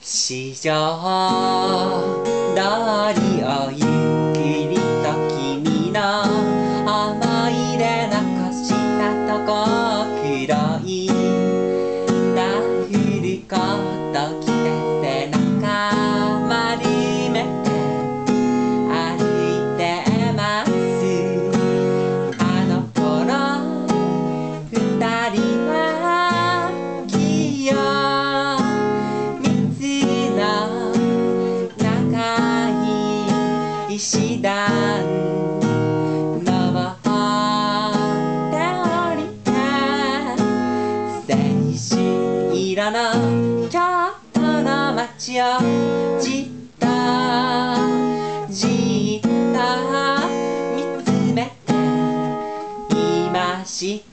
四条通りをゆっくりと君の思い出残したとこ黒いダッフルコート着て背中丸めて歩いてますあの頃二人は清水の長い石段登って降りて青春色の京都の街をじっとじっと見つめていました